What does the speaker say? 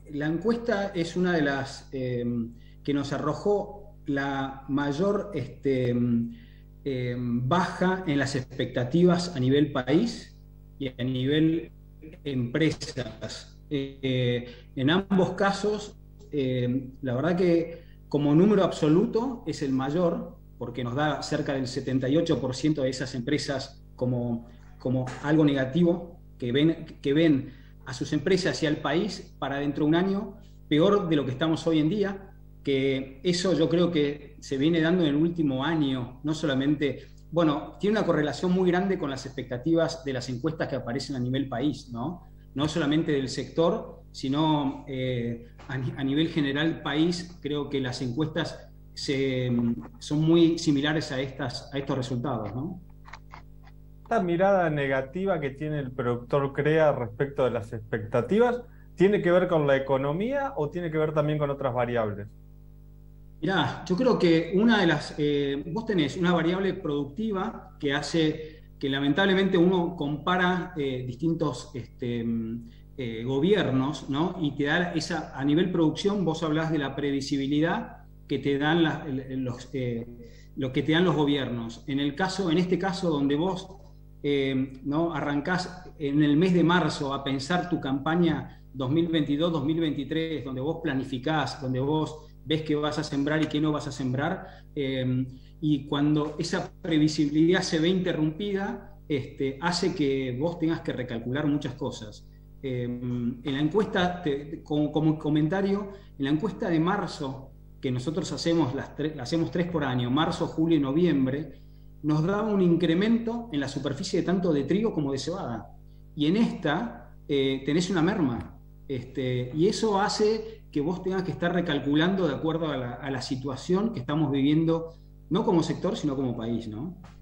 la encuesta es una de las que nos arrojó la mayor baja en las expectativas a nivel país y a nivel empresas. En ambos casos, la verdad que como número absoluto es el mayor, porque nos da cerca del 78% de esas empresas como algo negativo, que ven a sus empresas y al país para dentro de un año peor de lo que estamos hoy en día, que eso yo creo que se viene dando en el último año, no solamente, bueno, tiene una correlación muy grande con las expectativas de las encuestas que aparecen a nivel país, ¿no? No solamente del sector, sino a nivel general país, creo que las encuestas son muy similares a estos resultados, ¿no? Esta mirada negativa que tiene el productor CREA respecto de las expectativas, ¿tiene que ver con la economía o tiene que ver también con otras variables? Mirá, yo creo que una de las, vos tenés una variable productiva que hace que lamentablemente uno compara distintos gobiernos, ¿no? Y te da esa, a nivel producción, vos hablás de la previsibilidad que te dan lo que te dan los gobiernos. En este caso, donde vos ¿no? arrancás en el mes de marzo a pensar tu campaña 2022-2023, donde vos planificás, donde vos ves qué vas a sembrar y qué no vas a sembrar, y cuando esa previsibilidad se ve interrumpida, hace que vos tengas que recalcular muchas cosas. En la encuesta, como comentario, en la encuesta de marzo, que nosotros hacemos, hacemos 3 por año, marzo, julio y noviembre, nos daba un incremento en la superficie tanto de trigo como de cebada. Y en esta tenés una merma. Y eso hace que vos tengas que estar recalculando de acuerdo a la situación que estamos viviendo, no como sector, sino como país, ¿no?